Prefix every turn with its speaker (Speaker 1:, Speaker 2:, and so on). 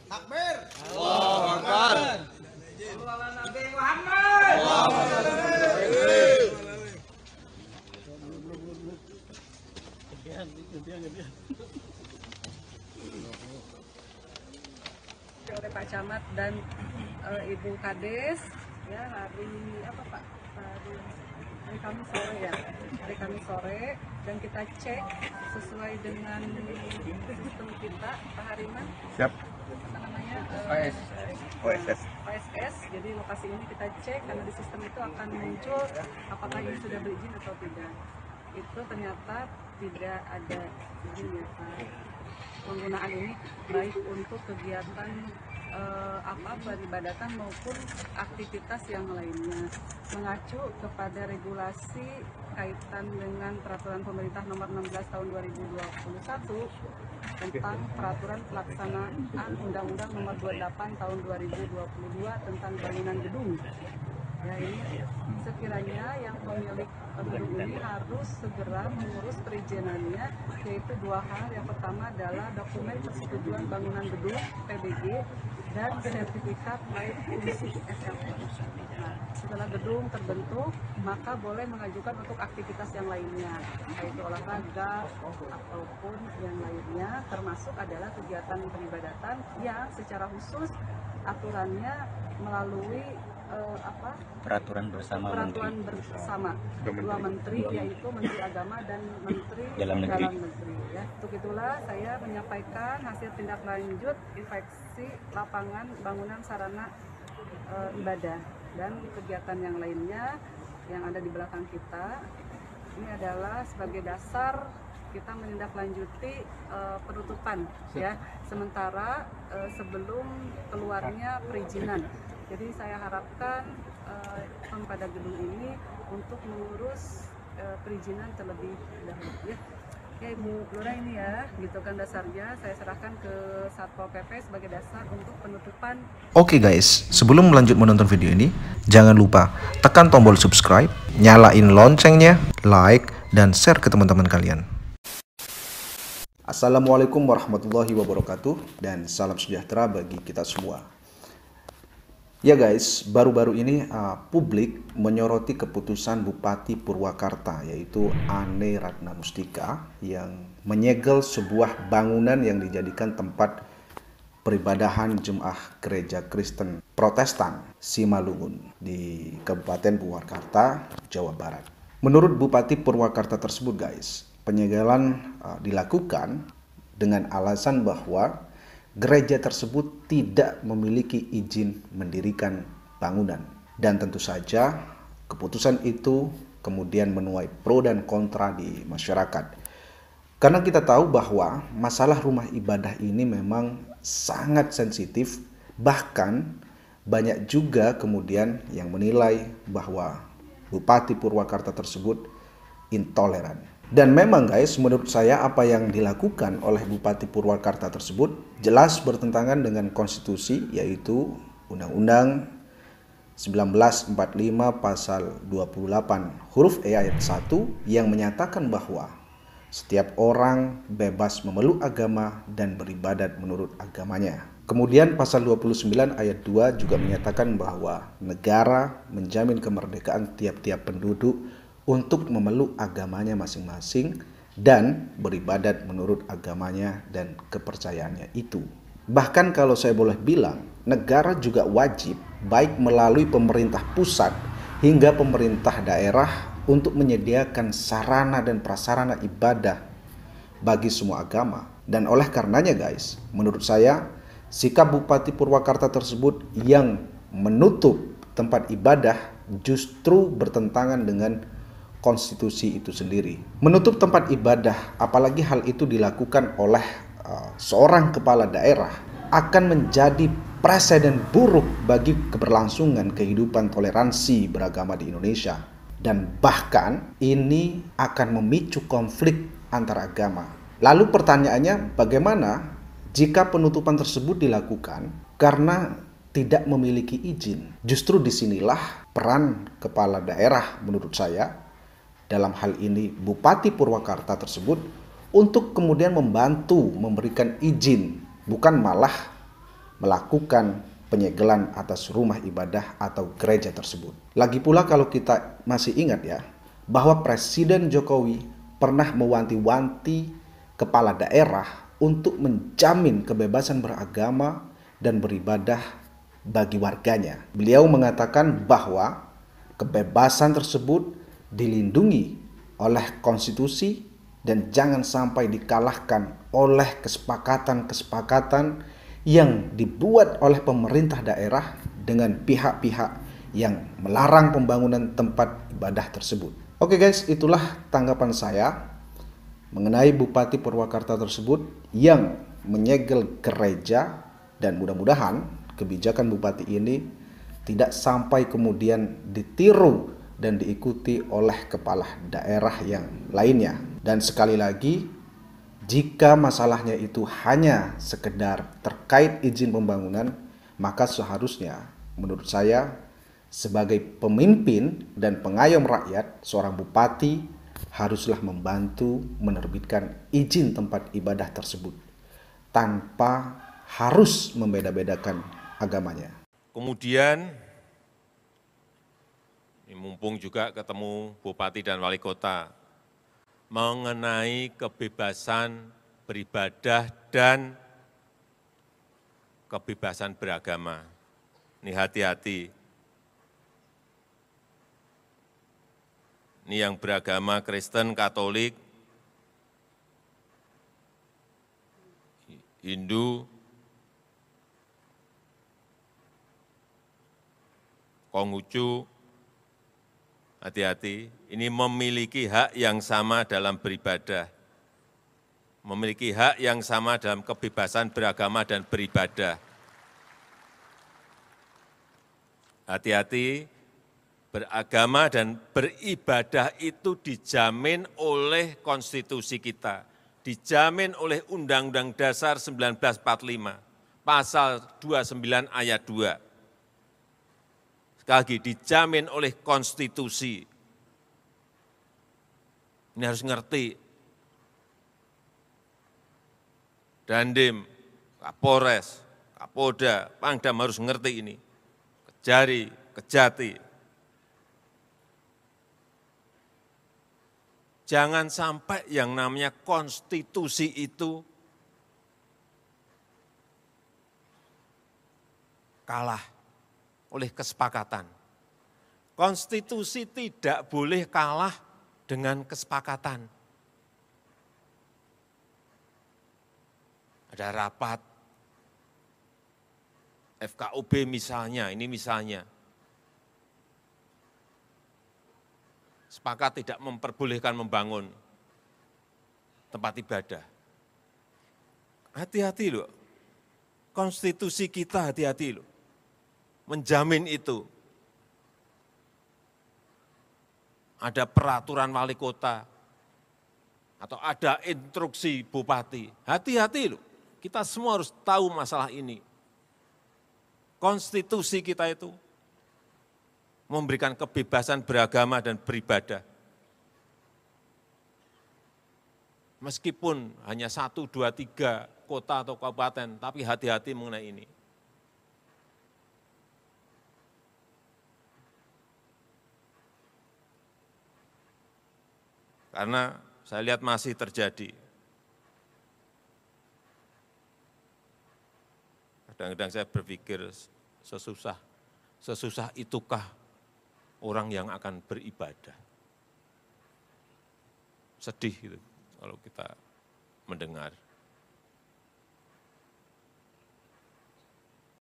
Speaker 1: Takbir.
Speaker 2: Allahu Akbar.
Speaker 1: Nabi Muhammad.
Speaker 3: Oleh Pak Camat dan Ibu Kades ya hari apa Pak? Hari Kamis sore ya. Hari Kamis sore dan kita cek sesuai dengan sistem kita Pak Hariman.
Speaker 2: Siap.
Speaker 3: Apa namanya?
Speaker 2: OSS.
Speaker 3: OSS. Jadi lokasi ini kita cek karena di sistem itu akan muncul apakah ini sudah berizin atau tidak. Itu ternyata tidak ada izin ya Pak. Penggunaan ini baik untuk kegiatan peribadatan maupun aktivitas yang lainnya, mengacu kepada regulasi kaitan dengan peraturan pemerintah nomor 16 tahun 2021 tentang peraturan pelaksanaan Undang-Undang nomor 28 tahun 2022 tentang bangunan gedung. Ya, ini sekiranya yang pemilik gedung ini harus segera mengurus perizinannya, yaitu dua hal. Yang pertama adalah dokumen persetujuan bangunan gedung (PBG) dan sertifikat layak fungsi SLF. Nah, setelah gedung terbentuk, maka boleh mengajukan untuk aktivitas yang lainnya, yaitu olahraga ataupun yang lainnya, termasuk adalah kegiatan peribadatan yang secara khusus aturannya melalui
Speaker 4: peraturan bersama
Speaker 3: dua menteri, yaitu Menteri Agama dan Menteri
Speaker 4: Dalam Negeri.
Speaker 3: Ya. Untuk itulah saya menyampaikan hasil tindak lanjut inspeksi lapangan bangunan sarana ibadah dan kegiatan yang lainnya yang ada di belakang kita. Ini adalah sebagai dasar kita menindaklanjuti penutupan ya sementara sebelum keluarnya perizinan. Jadi saya harapkan pada gedung ini untuk mengurus perizinan terlebih dahulu ya. Ya Ibu Lura ini ya, gitu kan dasarnya saya serahkan ke Satpol PP sebagai dasar untuk penutupan.
Speaker 5: Oke guys, sebelum melanjut menonton video ini, jangan lupa tekan tombol subscribe, nyalain loncengnya, like, dan share ke teman-teman kalian. Assalamualaikum warahmatullahi wabarakatuh, dan salam sejahtera bagi kita semua. Ya guys, baru-baru ini publik menyoroti keputusan Bupati Purwakarta, yaitu Ane Ratna Mustika, yang menyegel sebuah bangunan yang dijadikan tempat peribadahan jemaah gereja Kristen Protestan Simalungun di Kabupaten Purwakarta, Jawa Barat. Menurut Bupati Purwakarta tersebut guys, penyegelan dilakukan dengan alasan bahwa gereja tersebut tidak memiliki izin mendirikan bangunan. Dan tentu saja keputusan itu kemudian menuai pro dan kontra di masyarakat. Karena kita tahu bahwa masalah rumah ibadah ini memang sangat sensitif. Bahkan banyak juga kemudian yang menilai bahwa Bupati Purwakarta tersebut intoleran. Dan memang guys, menurut saya apa yang dilakukan oleh Bupati Purwakarta tersebut jelas bertentangan dengan konstitusi, yaitu Undang-Undang 1945 pasal 28 huruf E ayat 1 yang menyatakan bahwa setiap orang bebas memeluk agama dan beribadat menurut agamanya. Kemudian pasal 29 ayat 2 juga menyatakan bahwa negara menjamin kemerdekaan tiap-tiap penduduk untuk memeluk agamanya masing-masing dan beribadat menurut agamanya dan kepercayaannya itu. Bahkan kalau saya boleh bilang, negara juga wajib baik melalui pemerintah pusat hingga pemerintah daerah untuk menyediakan sarana dan prasarana ibadah bagi semua agama. Dan oleh karenanya guys, menurut saya sikap Bupati Purwakarta tersebut yang menutup tempat ibadah justru bertentangan dengan konstitusi itu sendiri. Menutup tempat ibadah, apalagi hal itu dilakukan oleh seorang kepala daerah, akan menjadi presiden buruk bagi keberlangsungan kehidupan toleransi beragama di Indonesia. Dan bahkan ini akan memicu konflik antar agama. Lalu pertanyaannya, bagaimana jika penutupan tersebut dilakukan karena tidak memiliki izin? Justru disinilah peran kepala daerah menurut saya, dalam hal ini Bupati Purwakarta tersebut, untuk kemudian membantu memberikan izin, bukan malah melakukan penyegelan atas rumah ibadah atau gereja tersebut. Lagi pula kalau kita masih ingat ya, bahwa Presiden Jokowi pernah mewanti-wanti kepala daerah untuk menjamin kebebasan beragama dan beribadah bagi warganya. Beliau mengatakan bahwa kebebasan tersebut dilindungi oleh konstitusi dan jangan sampai dikalahkan oleh kesepakatan-kesepakatan yang dibuat oleh pemerintah daerah dengan pihak-pihak yang melarang pembangunan tempat ibadah tersebut. Oke guys, itulah tanggapan saya mengenai Bupati Purwakarta tersebut yang menyegel gereja, dan mudah-mudahan kebijakan Bupati ini tidak sampai kemudian ditiru dan diikuti oleh kepala daerah yang lainnya. Dan sekali lagi, jika masalahnya itu hanya sekedar terkait izin pembangunan, maka seharusnya menurut saya sebagai pemimpin dan pengayom rakyat, seorang bupati haruslah membantu menerbitkan izin tempat ibadah tersebut tanpa harus membeda-bedakan agamanya.
Speaker 6: Kemudian, mumpung juga ketemu Bupati dan Wali Kota, mengenai kebebasan beribadah dan kebebasan beragama. Ini hati-hati. Ini yang beragama Kristen, Katolik, Hindu, Konghucu, hati-hati. Ini memiliki hak yang sama dalam beribadah, memiliki hak yang sama dalam kebebasan beragama dan beribadah. Hati-hati, beragama dan beribadah itu dijamin oleh konstitusi kita, dijamin oleh Undang-Undang Dasar 1945, pasal 29 ayat 2. Sekali lagi, dijamin oleh konstitusi. Ini harus ngerti. Dandim, Kapolres, Kapolda, Pangdam harus ngerti ini. Kejari, Kejati. Jangan sampai yang namanya konstitusi itu kalah oleh kesepakatan. Konstitusi tidak boleh kalah dengan kesepakatan. Ada rapat FKUB misalnya, ini misalnya. Sepakat tidak memperbolehkan membangun tempat ibadah. Hati-hati loh, konstitusi kita hati-hati loh, menjamin itu. Ada peraturan wali kota, atau ada instruksi bupati, hati-hati loh, kita semua harus tahu masalah ini. Konstitusi kita itu memberikan kebebasan beragama dan beribadah. Meskipun hanya 1, 2, 3 kota atau kabupaten, tapi hati-hati mengenai ini. Karena saya lihat masih terjadi. Kadang-kadang saya berpikir sesusah itukah orang yang akan beribadah. Sedih gitu kalau kita mendengar.